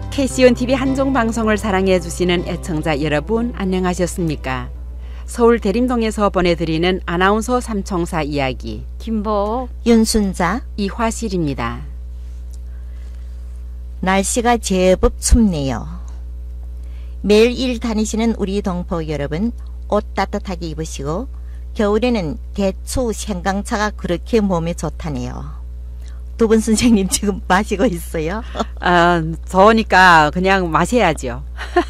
KCN TV 한종 방송을 사랑해 주시는 애청자 여러분 안녕하셨습니까? 서울 대림동에서 보내드리는 아나운서 삼총사 이야기 김보 윤순자 이화실입니다. 날씨가 제법 춥네요. 매일 일 다니시는 우리 동포 여러분 옷 따뜻하게 입으시고 겨울에는 대추 생강차가 그렇게 몸에 좋다네요. 두 분 선생님 지금 마시고 있어요? 더우니까 그냥 마셔야죠.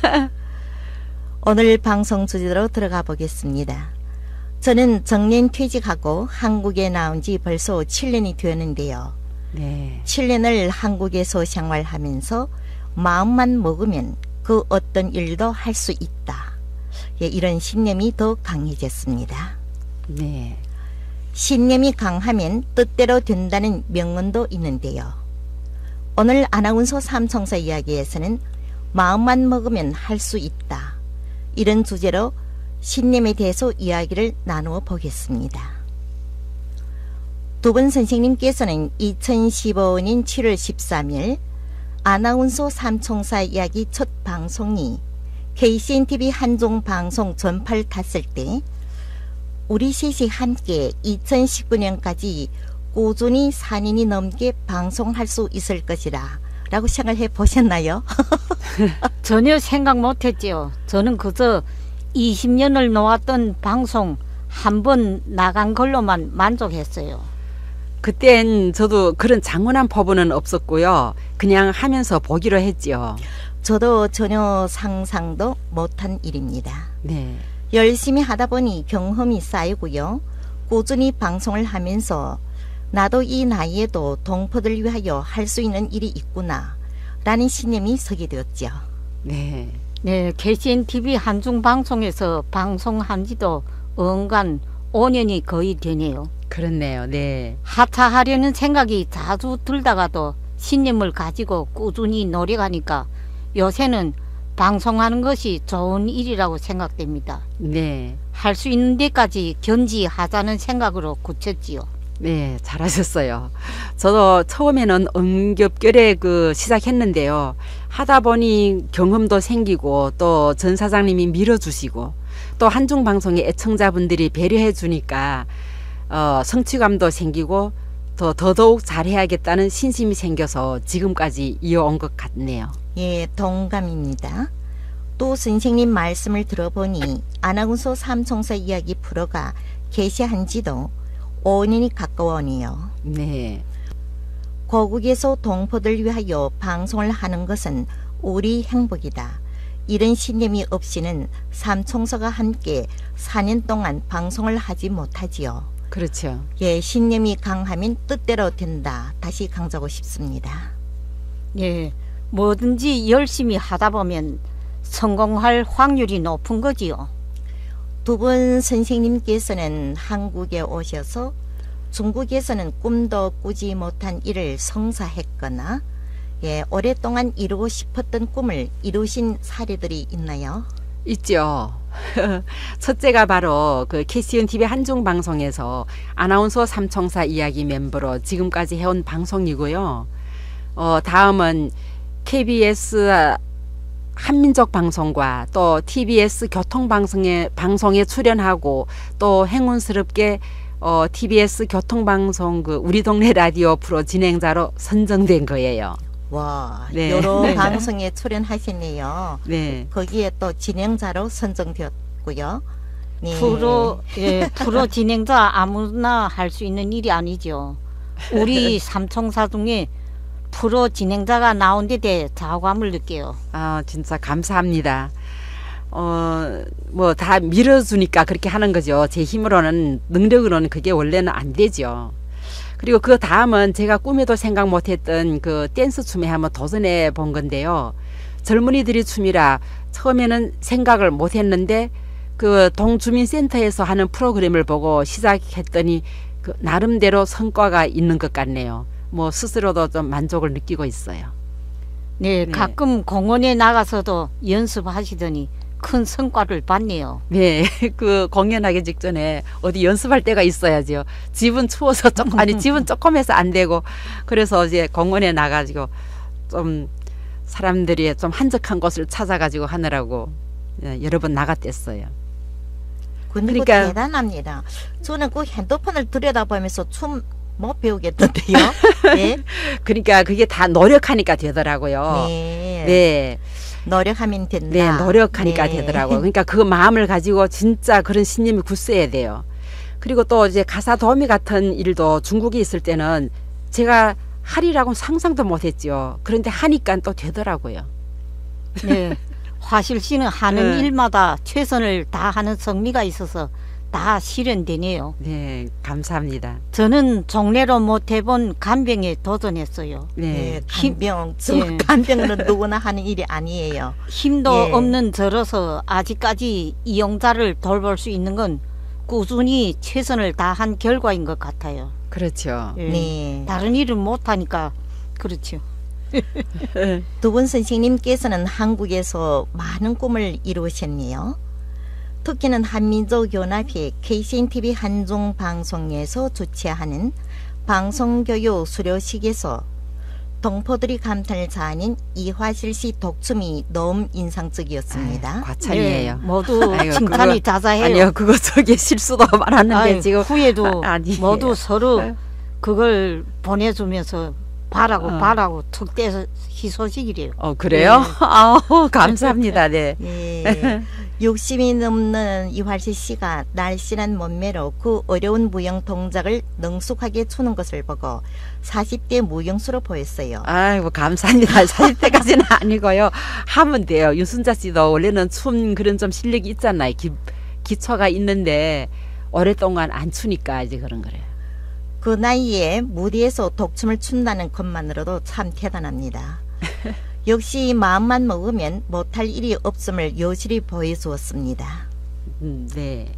오늘 방송 주제로 들어가 보겠습니다. 저는 정년 퇴직하고 한국에 나온 지 벌써 7년이 되었는데요. 네. 7년을 한국에서 생활하면서 마음만 먹으면 그 어떤 일도 할 수 있다. 예, 이런 신념이 더 강해졌습니다. 네. 신념이 강하면 뜻대로 된다는 명언도 있는데요. 오늘 아나운서 삼총사 이야기에서는 마음만 먹으면 할 수 있다. 이런 주제로 신념에 대해서 이야기를 나누어 보겠습니다. 두 분 선생님께서는 2015년 7월 13일 아나운서 삼총사 이야기 첫 방송이 KCN TV 한종 방송 전파를 탔을 때 우리 셋이 함께 2019년까지 꾸준히 4년이 넘게 방송할 수 있을 것이라 라고 생각해 보셨나요? 전혀 생각 못했지요. 저는 그저 20년을 놓았던 방송 한 번 나간 걸로만 만족했어요. 그땐 저도 그런 장훈한 포부는 없었고요. 그냥 하면서 보기로 했지요. 저도 전혀 상상도 못한 일입니다. 네. 열심히 하다 보니 경험이 쌓이고요. 꾸준히 방송을 하면서 나도 이 나이에도 동포들 위하여 할 수 있는 일이 있구나 라는 신념이 서게 되었죠. 네. 네, KCN TV 한중 방송에서 방송한 지도 언간 5년이 거의 되네요. 그렇네요. 네. 하차하려는 생각이 자주 들다가도 신념을 가지고 꾸준히 노력하니까 요새는 방송하는 것이 좋은 일이라고 생각됩니다. 네. 할 수 있는 데까지 견지하자는 생각으로 굳혔지요. 네, 잘하셨어요. 저도 처음에는 엄격결에 시작했는데요. 하다 보니 경험도 생기고 또 전 사장님이 밀어주시고 또 한중 방송의 애청자분들이 배려해 주니까 성취감도 생기고 더더욱 잘해야겠다는 신심이 생겨서 지금까지 이어온 것 같네요. 예, 동감입니다. 또 선생님 말씀을 들어보니 아나운서 삼총사 이야기 프로가 개시한 지도 5년이 가까워오네요. 네. 고국에서 동포들 위하여 방송을 하는 것은 우리 행복이다. 이런 신념이 없이는 삼총사가 함께 4년 동안 방송을 하지 못하지요. 그렇죠. 예, 신념이 강하면 뜻대로 된다. 다시 강조하고 싶습니다. 예, 뭐든지 열심히 하다 보면 성공할 확률이 높은 거지요. 두 분 선생님께서는 한국에 오셔서 중국에서는 꿈도 꾸지 못한 일을 성사했거나 예, 오랫동안 이루고 싶었던 꿈을 이루신 사례들이 있나요? 있죠. 첫째가 바로 KCN TV 한중 방송에서 아나운서 삼총사 이야기 멤버로 지금까지 해온 방송이고요. 다음은 KBS 한민족 방송과 또 TBS 교통방송에 출연하고 또 행운스럽게 TBS 교통방송 우리 동네 라디오 프로 진행자로 선정된 거예요. 와, 네. 여러 네. 방송에 출연하셨네요. 네. 거기에 또 진행자로 선정되었고요. 네. 프로 진행자 아무나 할 수 있는 일이 아니죠. 우리 삼총사 중에 프로 진행자가 나온 데 대해 자부감을 느껴요. 진짜 감사합니다. 다 밀어주니까 그렇게 하는 거죠. 제 힘으로는, 능력으로는 그게 원래는 안 되죠. 그리고 그 다음은 제가 꿈에도 생각 못했던 댄스 춤에 한번 도전해 본 건데요. 젊은이들이 춤이라 처음에는 생각을 못했는데 동주민센터에서 하는 프로그램을 보고 시작했더니 나름대로 성과가 있는 것 같네요. 스스로도 좀 만족을 느끼고 있어요. 네, 네. 가끔 공원에 나가서도 연습하시더니 큰 성과를 봤네요. 네, 공연하기 직전에 어디 연습할 때가 있어야죠. 집은 추워서 집은 조금해서 안 되고, 그래서 이제 공원에 나가지고 좀 사람들이 좀 한적한 곳을 찾아가지고 하느라고 여러 번 나갔댔어요. 근데 그러니까- 그거 대단합니다. 저는 그 핸드폰을 들여다보면서 춤 못 배우겠던데요. 네. 그러니까 그게 다 노력하니까 되더라고요. 네. 네. 노력하면 된다. 네, 노력하니까 네. 되더라고요. 그러니까 그 마음을 가지고 진짜 그런 신념이 굳세야 돼요. 그리고 또 이제 가사 도우미 같은 일도 중국에 있을 때는 제가 하리라고는 상상도 못했죠. 그런데 하니까 또 되더라고요. 네. 화실 씨는 하는 네. 일마다 최선을 다하는 성미가 있어서 다 실현되네요. 네, 감사합니다. 저는 종래로 못 해본 간병에 도전했어요. 네, 네, 힘- 간병. 예. 간병은 누구나 하는 일이 아니에요. 힘도 예. 없는 저로서 아직까지 이용자를 돌볼 수 있는 건 꾸준히 최선을 다한 결과인 것 같아요. 그렇죠. 예. 네. 다른 일은 못하니까 그렇죠. 두 분 선생님께서는 한국에서 많은 꿈을 이루셨네요. 특히는 한민족 연합회 KCNTV 한중 방송에서 주최하는 방송교육 수료식에서 동포들이 감탄을 자아낸 이화실 씨 독춤이 너무 인상적이었습니다. 아유, 과찬이에요. 네, 모두 아이고, 칭찬이 그거- 자자해요. 아니요, 그거 저기 실수도 많았는데 아이, 지금 후에도 아니에요. 모두 서로 네. 그걸 보내주면서 바라고 특대 희소식이래요. 그래요? 아우, 감사합니다. 네. 예. 60이 넘는 이화실 씨가 날씬한 몸매로 그 어려운 무용 동작을 능숙하게 추는 것을 보고 40대 무용수로 보였어요. 아이고, 감사합니다. 40대까지는 아니고요. 하면 돼요. 윤순자 씨도 원래는 춤 그런 좀 실력이 있잖아요. 기초가 있는데 오랫동안 안 추니까 이제 그런 거래요. 그 나이에 무대에서 독춤을 춘다는 것만으로도 참 대단합니다. 역시 마음만 먹으면 못할 일이 없음을 여실히 보여주었습니다. 네.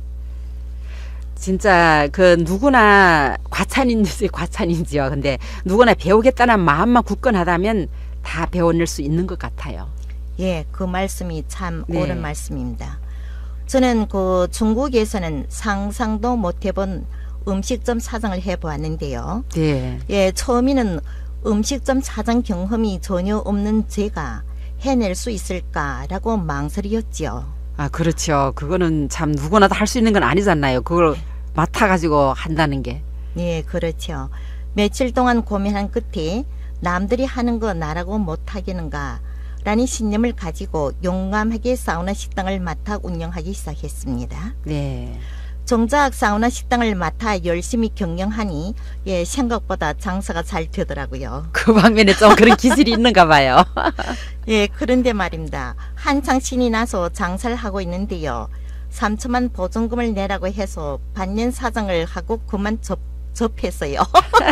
진짜 그 누구나 과찬인지요. 근데 누구나 배우겠다는 마음만 굳건하다면 다 배워낼 수 있는 것 같아요. 예, 그 말씀이 참 네. 옳은 말씀입니다. 저는 그 중국에서는 상상도 못 해본 음식점 사장을 해보았는데요. 네. 예, 처음에는 음식점 사장 경험이 전혀 없는 제가 해낼 수 있을까라고 망설였지요. 아, 그렇죠. 그거는 참 누구나 다 할 수 있는 건 아니잖아요. 그걸 맡아가지고 한다는 게. 예, 그렇죠. 며칠 동안 고민한 끝에 남들이 하는 거 나라고 못하겠는가 라는 신념을 가지고 용감하게 사우나 식당을 맡아 운영하기 시작했습니다. 네. 정작 사우나 식당을 맡아 열심히 경영하니 예, 생각보다 장사가 잘 되더라고요. 그 방면에 좀 그런 기질이 있는가 봐요. 예, 그런데 말입니다. 한창 신이 나서 장사를 하고 있는데요. 3천만 보증금을 내라고 해서 반년 사장을 하고 그만 접했어요.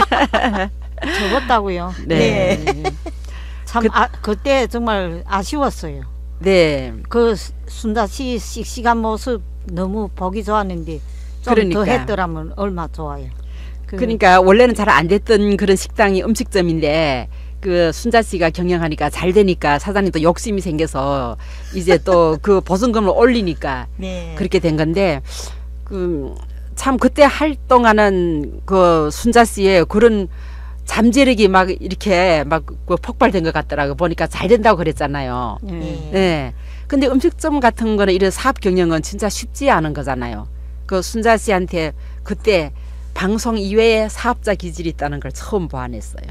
접었다고요. 네. 참 그때 정말 아쉬웠어요. 네. 그 순자 씨 씩씩한 모습 너무 보기 좋았는데 좀 그러니까. 더 했더라면 얼마 좋아요. 그러니까 원래는 잘 안 됐던 그런 식당이 음식점인데 그 순자 씨가 경영하니까 잘 되니까 사장님도 욕심이 생겨서 이제 또 그 보증금을 올리니까 네. 그렇게 된 건데 그 참 그때 활동하는 그 순자 씨의 그런 잠재력이 막 이렇게 막 그 폭발된 것 같더라고. 보니까 잘 된다고 그랬잖아요. 예. 네. 네. 근데 음식점 같은 거는 이런 사업 경영은 진짜 쉽지 않은 거잖아요. 그 순자 씨한테 그때 방송 이외에 사업자 기질이 있다는 걸 처음 보완했어요.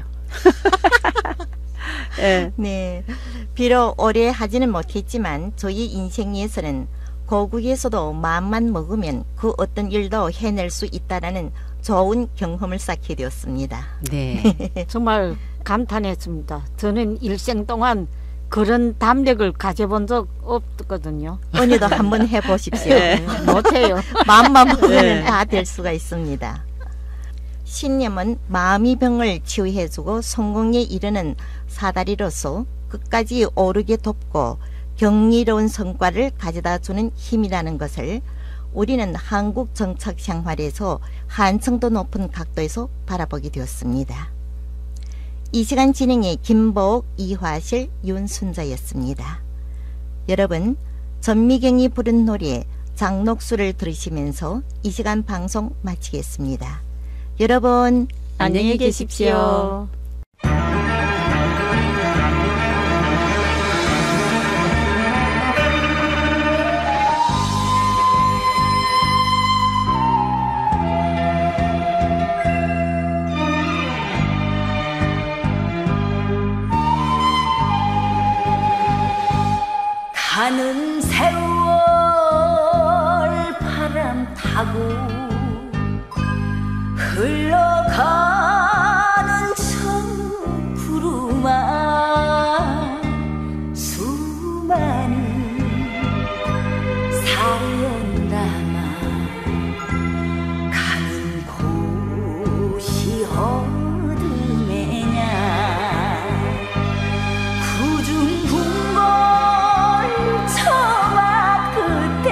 네. 네. 비록 오래 하지는 못했지만 저희 인생에서는 고국에서도 마음만 먹으면 그 어떤 일도 해낼 수 있다라는 좋은 경험을 쌓게 되었습니다. 네. 정말 감탄했습니다. 저는 일생 동안 그런 담력을 가져본 적 없거든요. 언니도 한번 해보십시오. 못해요. 마음만 먹으면 네. 다 될 수가 있습니다. 신념은 마음의 병을 치유해주고 성공에 이르는 사다리로서 끝까지 오르게 돕고 경이로운 성과를 가져다주는 힘이라는 것을 우리는 한국 정착 생활에서 한층 더 높은 각도에서 바라보게 되었습니다. 이 시간 진행의 김보옥, 이화실, 윤순자였습니다. 여러분, 전미경이 부른 노래 장녹수를 들으시면서 이 시간 방송 마치겠습니다. 여러분 안녕히 계십시오. 가는 세월 바람 타고 흘러가는 저 구름아 수많은 사연 담아 가는 곳이 어둠에냐 구중 궁궐 처마 끝에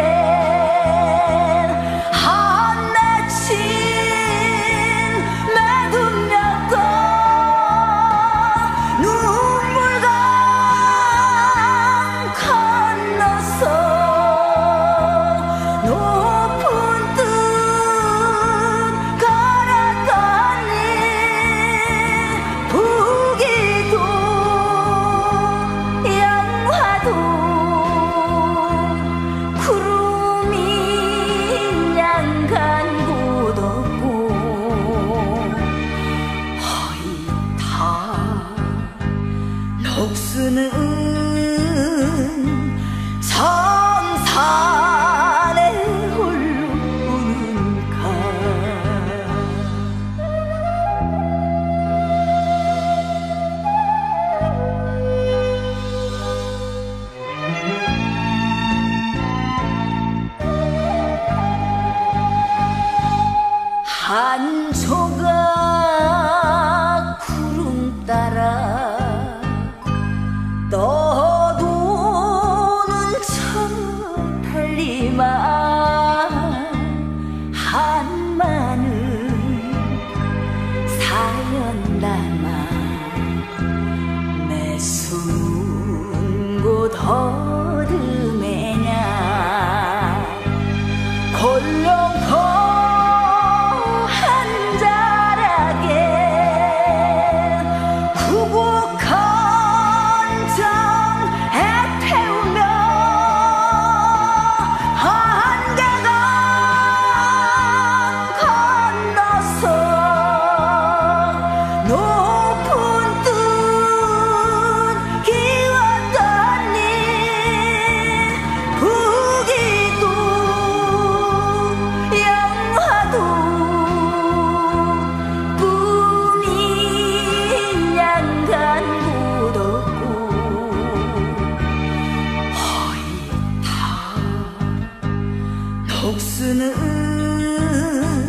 한맺힌 매듭몇건 눈물강 건너서 높은 뜻 걸었더니 부기도 영화도 구름이 양간 곳 없고 허이타 녹수는 성산에 홀로 오는가 한 조각 구름 따라 떠도는 저 달리만 한마는 사연 담아 내 숨은 곳 어둠에냐 골룡포 한 자락에 구국한 정에 태우며 한계강 건너서 높은 뜻 기웠더니 부기도 영화도 꿈이 양간 곳 없고 허이타 녹수는